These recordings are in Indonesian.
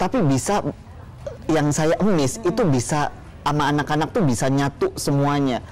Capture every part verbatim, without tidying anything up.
tapi bisa yang saya miss hmm. itu bisa sama anak-anak tuh bisa nyatu semuanya.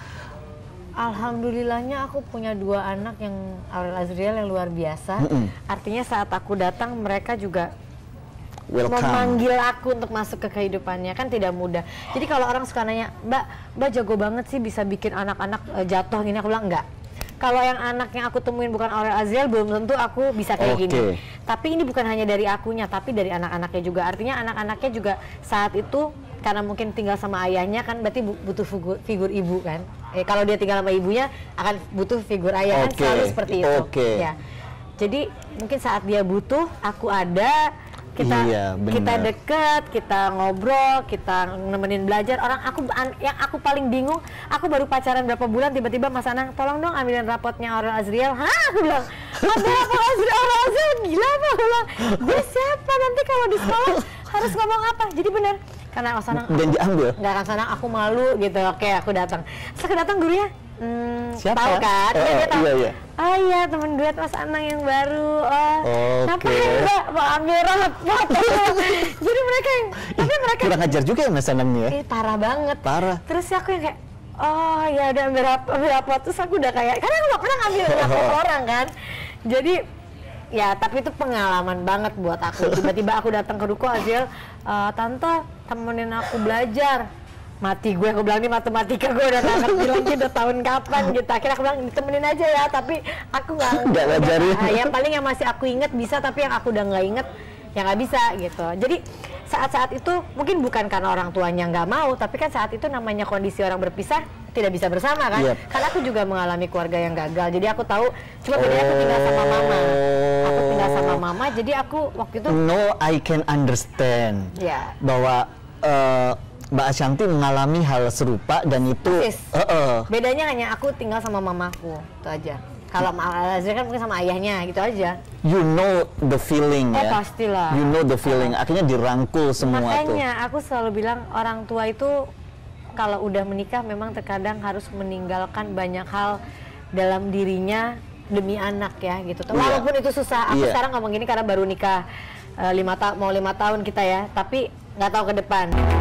Alhamdulillahnya aku punya dua anak yang Aurel Azriel yang luar biasa. Mm-mm. Artinya saat aku datang mereka juga welcome. Memanggil aku untuk masuk ke kehidupannya, kan tidak mudah. Jadi kalau orang suka nanya, Mbak, Mbak jago banget sih bisa bikin anak-anak uh, jatuh gini, aku bilang enggak. Kalau yang anak yang aku temuin bukan Aurel Azriel, belum tentu aku bisa kayak okay. gini. Tapi ini bukan hanya dari akunya, tapi dari anak-anaknya juga. Artinya anak-anaknya juga saat itu, karena mungkin tinggal sama ayahnya kan berarti butuh figur, figur ibu kan. Eh, kalau dia tinggal sama ibunya akan butuh figur ayah, okay. kan selalu seperti itu. Okay. Ya. Jadi mungkin saat dia butuh, aku ada. Kita iya, kita deket, kita ngobrol, kita nemenin belajar. Orang aku yang aku paling bingung, aku baru pacaran berapa bulan tiba-tiba Mas Anang, tolong dong ambilin rapotnya Aurel Azriel. Hah? Aku bilang, ada apa Azriel? Aurel Azriel gila apa? Aku bilang, dia siapa nanti kalau di sekolah harus ngomong apa? Jadi benar, karena Mas Anang dan diambil. Enggak kan Anang, aku malu gitu. Oke, aku datang. Setelah datang gurunya, hmm, siapa? Tahu kan? Oh, dia tahu. Iya, iya. Oh iya, teman duet Mas Anang yang baru. Oh, okay. ngapain Mbak? Mau ambil rapot. Jadi mereka yang, tapi mereka kurang ajar juga ya Mas Anangnya. Eh, parah banget. Parah. Terus aku yang kayak, oh ya udah ambil rapot, ambil rapot. Terus aku udah kayak, karena aku gak pernah ngambil rapot orang kan. Jadi, ya tapi itu pengalaman banget buat aku. Tiba-tiba aku datang ke Ruko Azriel, uh, Tante temenin aku belajar. Mati gue, aku bilang ini matematika gue udah gak ngerti lagi udah tahun kapan gitu. Akhirnya aku bilang ditemenin aja ya, tapi aku gak nggak ngajarin. Nah, yang paling yang masih aku inget bisa, tapi yang aku udah nggak inget ya nggak bisa gitu. Jadi saat-saat itu mungkin bukan karena orang tuanya nggak mau, tapi kan saat itu namanya kondisi orang berpisah tidak bisa bersama kan. Yep. Karena aku juga mengalami keluarga yang gagal, jadi aku tahu. Cuma bedanya aku tinggal sama mama. Aku tinggal sama mama, jadi aku waktu itu. No, I can understand. Ya. Bahwa uh, Mbak Ashanti mengalami hal serupa dan itu. Uh -uh. Bedanya hanya aku tinggal sama mamaku, itu aja. Kalau Aurel Azriel kan mungkin sama ayahnya, gitu aja. You know the feeling eh, ya. Pastilah. You know the feeling. Akhirnya dirangkul semua. Makanya tuh. Makanya aku selalu bilang orang tua itu kalau udah menikah memang terkadang harus meninggalkan banyak hal dalam dirinya demi anak ya gitu. Yeah. Walaupun itu susah. Aku yeah. sekarang ngomong gini karena baru nikah uh, lima ta mau lima tahun kita ya. Tapi nggak tahu ke depan.